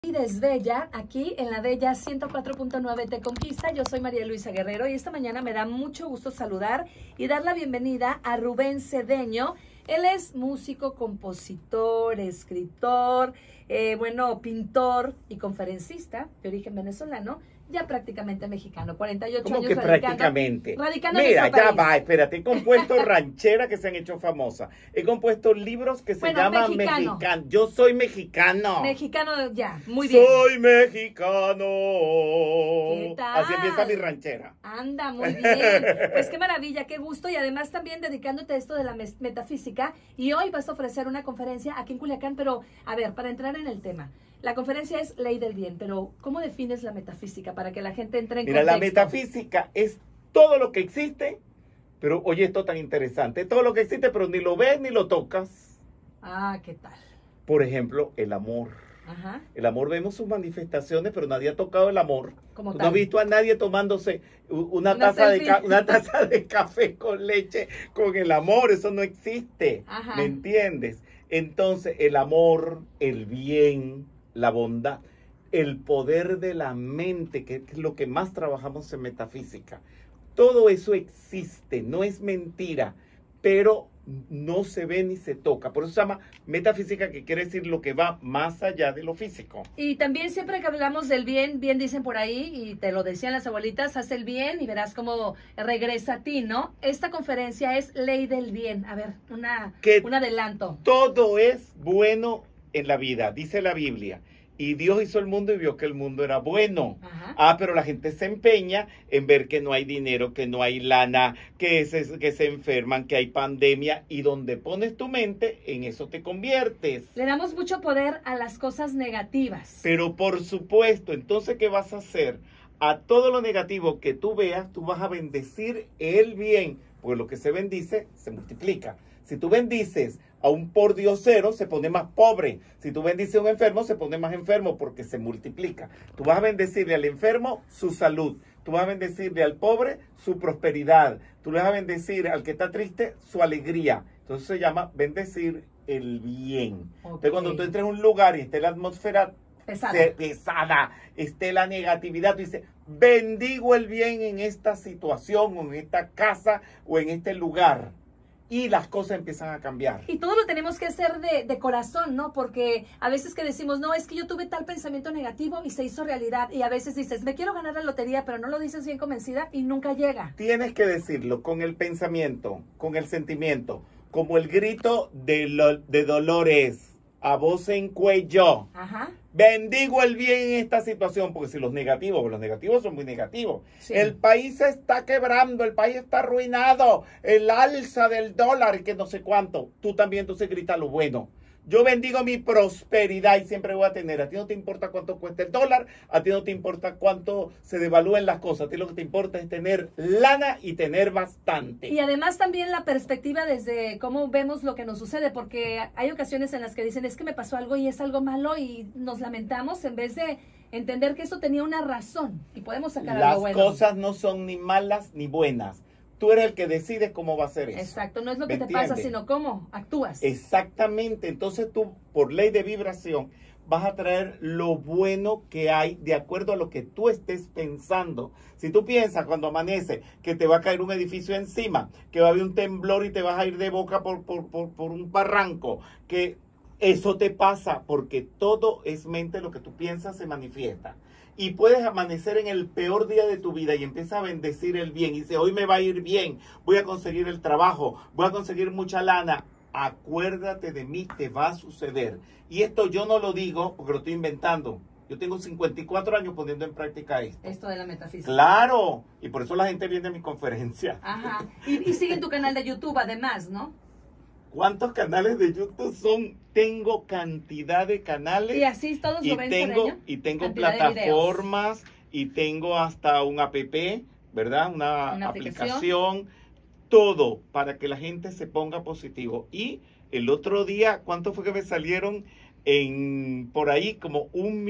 Y desde Bella, aquí en la Bella 104.9 Te Conquista. Yo soy María Luisa Guerrero y esta mañana me da mucho gusto saludar y dar la bienvenida a Rubén Cedeño. Él es músico, compositor, escritor, pintor y conferencista de origen venezolano, ya prácticamente mexicano, 48 ¿Cómo años que radicando, prácticamente? radicando en Mira, nuestro ya país. va, espérate, he compuesto rancheras que se han hecho famosas, he compuesto libros que se llaman mexicano. Mexicano. Yo soy mexicano. Mexicano ya, muy bien. Soy mexicano. ¿Qué tal? Así empieza mi ranchera. Anda, muy bien. Pues qué maravilla, qué gusto. Y además también dedicándote a esto de la metafísica. Y hoy vas a ofrecer una conferencia aquí en Culiacán. Pero, a ver, para entrar en el tema. La conferencia es Ley del Bien, pero ¿cómo defines la metafísica para que la gente entre en Mira, contexto? la metafísica es todo lo que existe, pero oye, esto tan interesante, todo lo que existe, pero ni lo ves ni lo tocas. Ah, ¿qué tal? Por ejemplo, el amor. Ajá. El amor, vemos sus manifestaciones, pero nadie ha tocado el amor. Como ¿Tú tal. no has visto a nadie tomándose una taza de café con leche con el amor? Eso no existe. Ajá. ¿Me entiendes? Entonces, el amor, el bien, la bondad, el poder de la mente, que es lo que más trabajamos en metafísica. Todo eso existe, no es mentira, pero no se ve ni se toca. Por eso se llama metafísica, que quiere decir lo que va más allá de lo físico. Y también siempre que hablamos del bien, bien dicen por ahí, y te lo decían las abuelitas, haz el bien y verás cómo regresa a ti, ¿no? Esta conferencia es Ley del Bien. A ver, un adelanto. Todo es bueno en la vida, dice la Biblia. Y Dios hizo el mundo y vio que el mundo era bueno. Ajá. Pero la gente se empeña en ver que no hay dinero, que no hay lana, que se enferman, que hay pandemia. Y donde pones tu mente, en eso te conviertes. Le damos mucho poder a las cosas negativas. Pero por supuesto, entonces, ¿qué vas a hacer? A todo lo negativo que tú veas, tú vas a bendecir el bien. Porque lo que se bendice, se multiplica. Si tú bendices a un pordiosero, se pone más pobre. Si tú bendices a un enfermo, se pone más enfermo porque se multiplica. Tú vas a bendecirle al enfermo su salud. Tú vas a bendecirle al pobre su prosperidad. Tú le vas a bendecir al que está triste su alegría. Entonces se llama bendecir el bien. Okay. Entonces cuando tú entres a un lugar y esté la atmósfera pesada, esté la negatividad, tú dices, bendigo el bien en esta situación, o en esta casa, o en este lugar. Y las cosas empiezan a cambiar. Y todo lo tenemos que hacer de corazón, ¿no? Porque a veces que decimos, no, es que yo tuve tal pensamiento negativo y se hizo realidad. Y a veces dices, me quiero ganar la lotería, pero no lo dices bien convencida y nunca llega. Tienes que decirlo con el pensamiento, con el sentimiento, como el grito de Dolores, a voz en cuello. Ajá. Bendigo el bien en esta situación, porque si los negativos son muy negativos. Sí. El país se está quebrando, el país está arruinado, el alza del dólar, que no sé cuánto. Tú también, entonces grita lo bueno. Yo bendigo mi prosperidad y siempre voy a tener. A ti no te importa cuánto cuesta el dólar, a ti no te importa cuánto se devalúen las cosas. A ti lo que te importa es tener lana y tener bastante. Y además también la perspectiva desde cómo vemos lo que nos sucede, porque hay ocasiones en las que dicen, es que me pasó algo y es algo malo y nos lamentamos en vez de entender que eso tenía una razón y podemos sacar algo bueno. Las cosas no son ni malas ni buenas. Tú eres el que decides cómo va a ser eso. Exacto, no es lo que te pasa, sino cómo actúas. Exactamente, entonces tú, por ley de vibración, vas a traer lo bueno que hay de acuerdo a lo que tú estés pensando. Si tú piensas cuando amanece que te va a caer un edificio encima, que va a haber un temblor y te vas a ir de boca por un barranco, que eso te pasa porque todo es mente, lo que tú piensas se manifiesta. Y puedes amanecer en el peor día de tu vida y empiezas a bendecir el bien. Y dice, hoy me va a ir bien, voy a conseguir el trabajo, voy a conseguir mucha lana. Acuérdate de mí, te va a suceder. Y esto yo no lo digo porque lo estoy inventando. Yo tengo 54 años poniendo en práctica esto. Esto de la metafísica. Claro, y por eso la gente viene a mi conferencia. Ajá, y sigue tu canal de YouTube además, ¿no? ¿Cuántos canales de YouTube son? Tengo cantidad de canales. Y así todos lo ven, Cedeño. Y tengo Cantidad plataformas y tengo hasta un app, ¿verdad? Una aplicación. Todo para que la gente se ponga positivo. Y el otro día, ¿cuánto fue que me salieron por ahí como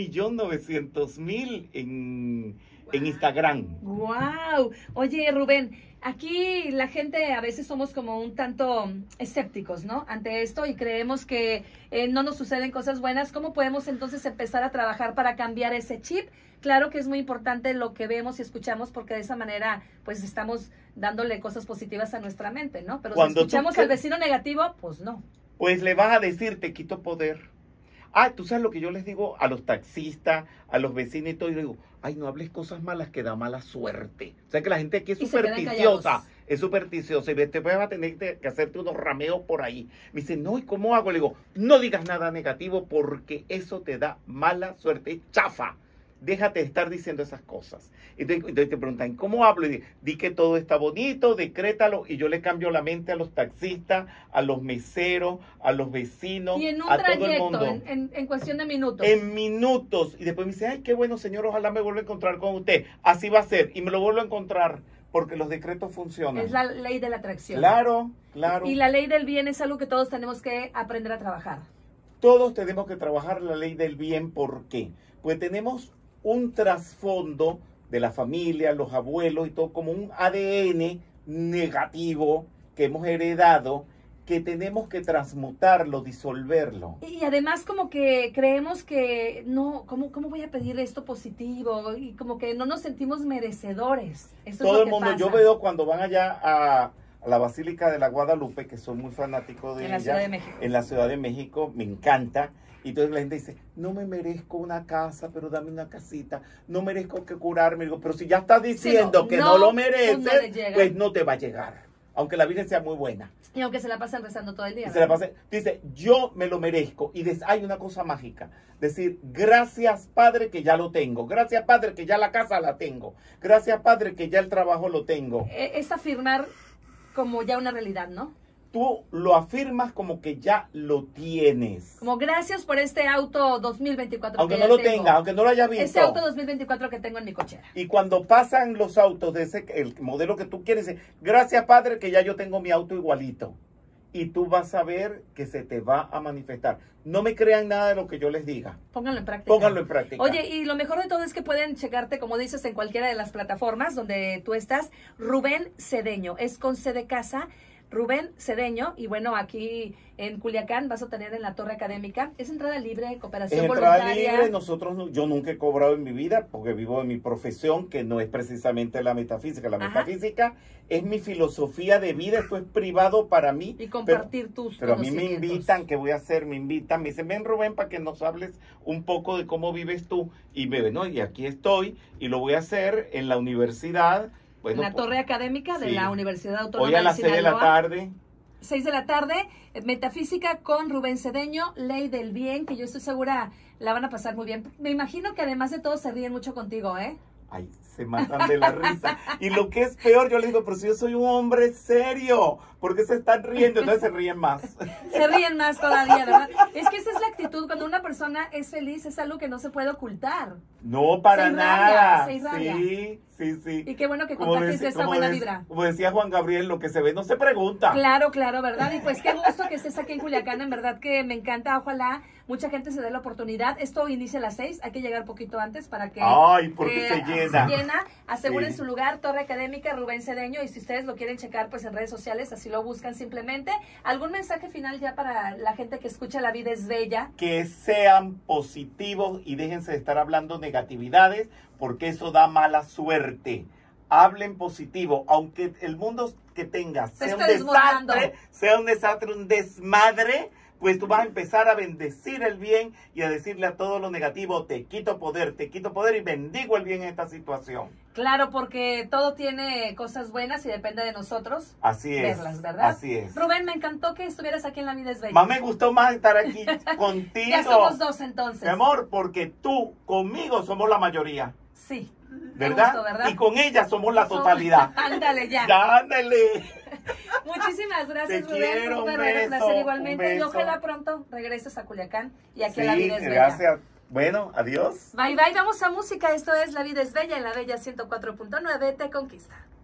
1.900.000 en Instagram. ¡Wow! Oye, Rubén, aquí la gente a veces somos como un tanto escépticos, ¿no? Ante esto y creemos que no nos suceden cosas buenas. ¿Cómo podemos entonces empezar a trabajar para cambiar ese chip? Claro que es muy importante lo que vemos y escuchamos porque de esa manera pues estamos dándole cosas positivas a nuestra mente, ¿no? Pero Cuando si escuchamos al vecino negativo, pues no. Pues le vas a decir, te quito poder. Ah, tú sabes lo que yo les digo a los taxistas, a los vecinos y todo. Yo digo, ay, no hables cosas malas que da mala suerte. O sea que la gente aquí es supersticiosa. Es supersticiosa y te vas a tener que hacerte unos rameos por ahí. Me dice, no, ¿y cómo hago? Le digo, no digas nada negativo porque eso te da mala suerte. Chafa. Déjate de estar diciendo esas cosas. Entonces te preguntan, ¿cómo hablo? Y di que todo está bonito, decrétalo. Y yo le cambio la mente a los taxistas, a los meseros, a los vecinos, y en un a trayecto, todo el mundo. En cuestión de minutos. En minutos. Y después me dice, ay, qué bueno, señor, ojalá me vuelva a encontrar con usted. Así va a ser. Y me lo vuelvo a encontrar porque los decretos funcionan. Es la ley de la atracción. Claro, claro. Y la ley del bien es algo que todos tenemos que aprender a trabajar. Todos tenemos que trabajar la ley del bien. ¿Por qué? Pues tenemos un trasfondo de la familia, los abuelos y todo, como un ADN negativo que hemos heredado, que tenemos que transmutarlo, disolverlo. Y además como que creemos que no, ¿cómo voy a pedir esto positivo? Y como que no nos sentimos merecedores. Eso todo es lo el que mundo, pasa. yo veo cuando van allá a la Basílica de la Guadalupe, que soy muy fanático de ella. En la Ciudad de México. En la Ciudad de México, me encanta. Y entonces la gente dice, no me merezco una casa, pero dame una casita. No merezco que curarme. Digo, pero si ya estás diciendo que no lo mereces, pues no te va a llegar. Aunque la Virgen sea muy buena. Y aunque se la pasen rezando todo el día. Y se la pase, dice, yo me lo merezco. Y hay una cosa mágica. Decir, gracias Padre que ya lo tengo. Gracias Padre que ya la casa la tengo. Gracias Padre que ya el trabajo lo tengo. Es afirmar como ya una realidad, ¿no? Tú lo afirmas como que ya lo tienes. Como gracias por este auto 2024. Aunque no lo tenga, aunque no lo hayas visto. Ese auto 2024 que tengo en mi cochera. Y cuando pasan los autos de el modelo que tú quieres, gracias Padre que ya yo tengo mi auto igualito. Y tú vas a ver que se te va a manifestar. No me crean nada de lo que yo les diga. Pónganlo en práctica. Pónganlo en práctica. Oye, y lo mejor de todo es que pueden checarte, como dices, en cualquiera de las plataformas donde tú estás. Rubén Cedeño, es con C de casa. Rubén Cedeño, y bueno, aquí en Culiacán vas a tener en la Torre Académica. Es entrada libre, cooperación voluntaria. Entrada libre, yo nunca he cobrado en mi vida porque vivo en mi profesión, que no es precisamente la metafísica. La metafísica es mi filosofía de vida, esto es privado para mí. Y compartir tus Pero a mí me invitan, ¿qué voy a hacer? Me invitan, me dicen, ven Rubén, para que nos hables un poco de cómo vives tú. Y bueno, y aquí estoy, y lo voy a hacer en la universidad. Bueno, en la Torre Académica de la Universidad Autónoma hoy a las 6 de la tarde. 6 de la tarde, Metafísica con Rubén Cedeño, Ley del Bien, que yo estoy segura la van a pasar muy bien. Me imagino que además de todo se ríen mucho contigo, ¿eh? Ay, se matan de la risa. Y lo que es peor, yo les digo, pero si yo soy un hombre serio, ¿por qué se están riendo? Entonces se ríen más. Se ríen más todavía, ¿verdad? Es que esa es la actitud. Cuando una persona es feliz, es algo que no se puede ocultar. No, para nada. Se irradia. Sí. Y qué bueno que contagies esa buena vibra. Como decía Juan Gabriel, lo que se ve no se pregunta. Claro, ¿verdad? Y pues qué gusto que estés aquí en Culiacán. En verdad que me encanta. Ojalá mucha gente se dé la oportunidad. Esto inicia a las 6. Hay que llegar poquito antes para que... Ay, porque se llena. Se llena. Aseguren su lugar. Torre Académica, Rubén Cedeño. Y si ustedes lo quieren checar, pues en redes sociales, así lo buscan simplemente. ¿Algún mensaje final ya para la gente que escucha La Vida es Bella? Que sean positivos y déjense de estar hablando negatividades, porque eso da mala suerte. Hablen positivo, aunque el mundo que tengas sea un desastre, un desmadre, pues tú vas a empezar a bendecir el bien y a decirle a todo lo negativo, te quito poder y bendigo el bien en esta situación. Claro, porque todo tiene cosas buenas y depende de nosotros verlas, ¿verdad? Así es. Rubén, me encantó que estuvieras aquí en La Vida es Bella. Más me gustó más estar aquí contigo. Ya somos dos entonces. Mi amor, porque tú conmigo somos la mayoría. Sí. ¿Verdad? Gusto, ¿verdad? Y con ella somos la totalidad. Ándale ya. Ándale. Muchísimas gracias, Te Rubén. quiero, un placer igualmente. Y ojalá pronto regreses a Culiacán y aquí a La Vida es Bella. Gracias. Bueno, adiós. Bye, bye. Vamos a música. Esto es La Vida es Bella en La Bella 104.9. Te conquista.